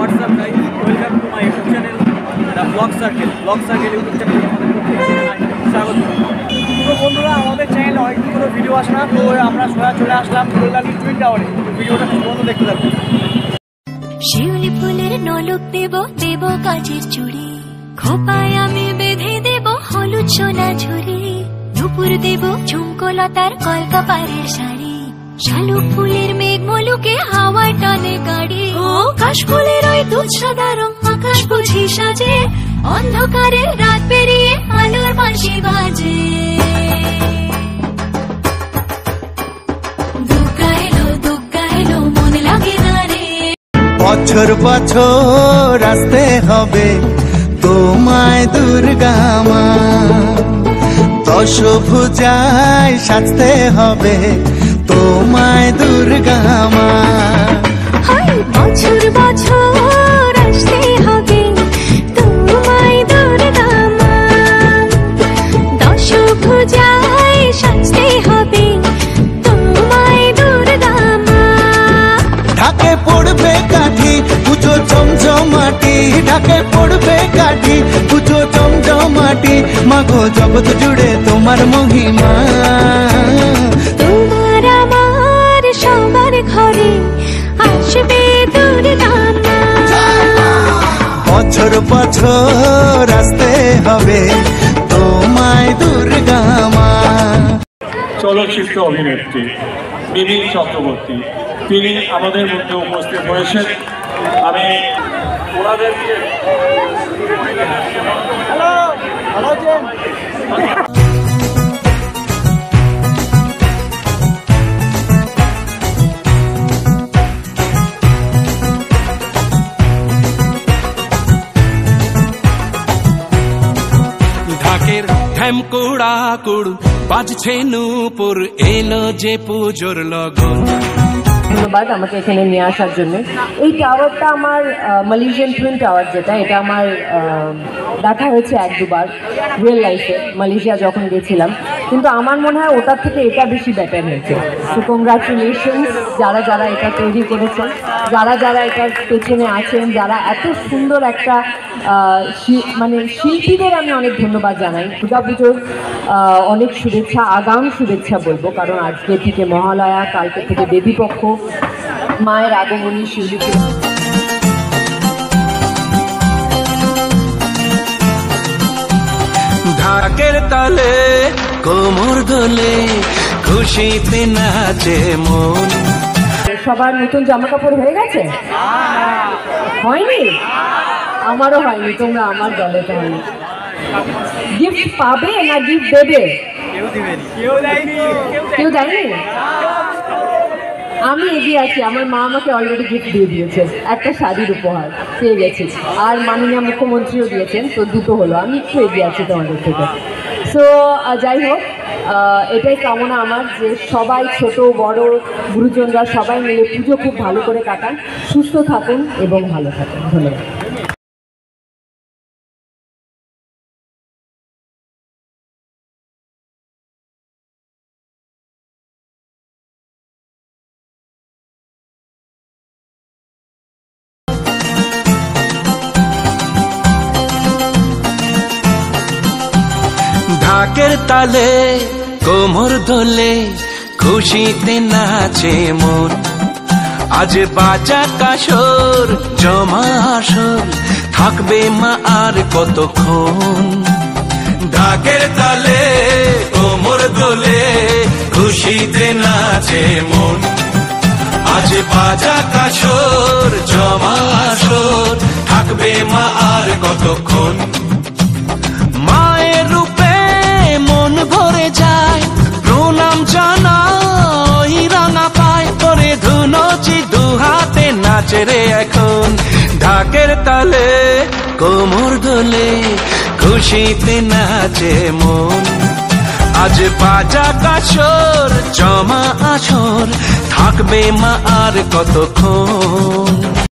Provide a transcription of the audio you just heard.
WhatsApp guys, welcome to my YouTube channel the blog circle YouTube চ্যানেলে স্বাগত। তো বন্ধুরা, আমাদের চ্যানেলে অনেকগুলো ভিডিও আসে না, তো আমরা চলে আসলাম কল্যাণী টুইন টাওয়ারে। ভিডিওটা বন্ধু দেখতে থাকবেন। শিউলি ফুলের নলক দেব দেব কাজের চুড়ি, খোপায় আমি বেঁধে দেব হলুদ সোনা ঝুড়ি, দুপুর দেব ঝুমকোলতার কলকাপাড়ের শাড়ি, শালুক ফুলের মেঘ মলুকে হাওয়ায় টানে গাড়ি, ও কাশফুলের ওই দুধ সাদা রং আকাশ বুঝি সাজে, অন্ধকারে রাত পেরিয়ে আলোর বাঁশি বাজে। দুর্গা এলো মন লাগে না রে, বছর বছর আসতে হবে তোমায় দুর্গা মা, দশভুজায় সাজতে হবে তোমায় দুর্গা মা। বছর বছর আসতে হবে তোমায় দুর্গা মা, দশভুজায় সাজতে হবে তোমায় দুর্গা মা। ঢাকে পড়বে কাঠি পুজো জমজমাটি, ঢাকে পড়বে কাঠি পুজো জমজমাটি, মাগো জগৎ জুড়ে তোমার মহিমা। তোমার আমার সবার ঘরে আসবে দুর্গা মা, বছর বছর আসতে হবে তোমায় দুর্গা মা। চলচ্চিত্র অভিনেত্রী মিমি চক্রবর্তী, তিনি আমাদের মধ্যে উপস্থিত হয়েছেন। আমি ওনাদেরকে ঢাকের ঢ্যামকুড়া কুড় বাজছে নূপুর, এলো যে পুজোর লগন। ধন্যবাদ আমাকে এখানে নিয়ে আসার জন্য। এই টাওয়ারটা আমার মালয়েশিয়ান টুইন টাওয়ার, যেটা এটা আমার দেখা হয়েছে এক দুবার রিয়েল লাইফে মালয়েশিয়া যখন গেছিলাম, কিন্তু আমার মনে হয় ওটার থেকে এটা বেশি বেটার হয়েছে। সো কংগ্রাচুলেশনস যারা যারা এটা তৈরি করেছেন, যারা যারা এটার পেছনে আছেন, যারা এত সুন্দর একটা মানে শিল্পীদের আমি অনেক ধন্যবাদ জানাই। দুর্গা পুজোর অনেক শুভেচ্ছা, আগাম শুভেচ্ছা বলবো, কারণ আজকে থেকে মহালয়া, কালকে থেকে দেবীপক্ষ, মায়ের আগমনী শিউলিকে। ঢাকের তালে কোমর দোলে খুশিতে নাচে মন। সবার নতুন জামা কাপড় হয়ে গেছে? হয়নি? আমারও হয়নি, তোমরা আমার দলে তো হয়নি। গিফট পাবে না গিফট দেবে? কেউ দেয়নি? আমি এগিয়ে আছি, আমার মা আমাকে অলরেডি গিফট দিয়ে দিয়েছে, একটা শাড়ির উপহার পেয়ে গেছি, আর মাননীয় মুখ্যমন্ত্রীও দিয়েছেন, তো দুটো হলো। আমি একটু এগিয়ে আছি তোমাদের থেকে। সো যাই হোক, এটাই কামনা আমার যে সবাই, ছোট বড় গুরুজনরা সবাই মিলে পুজো খুব ভালো করে কাটান, সুস্থ থাকুন এবং ভালো থাকুন। ধন্যবাদ। ঢাকের তালে কোমর দোলে খুশিতে নাচে মন, আজ বাজা কাসর জমা আসর, থাকবে মা আর কতক্ষণ। ঢাকের তালে কোমর দোলে খুশিতে নাচে মন, আজ বাজা কাসর জমা আসর, থাকবে মা আর কতক্ষণ। মায়ের রূপে মন ভরে যায়, প্রণাম জানাই রাঙা পায়, করে ধুনচি দুহাতে নাচে রে এখন। ঢাকের তালে কোমর দোলে খুশিতে নাচে মন, আজ বাজা কাসর জমা আসর, থাকবে মা আর কতক্ষণ।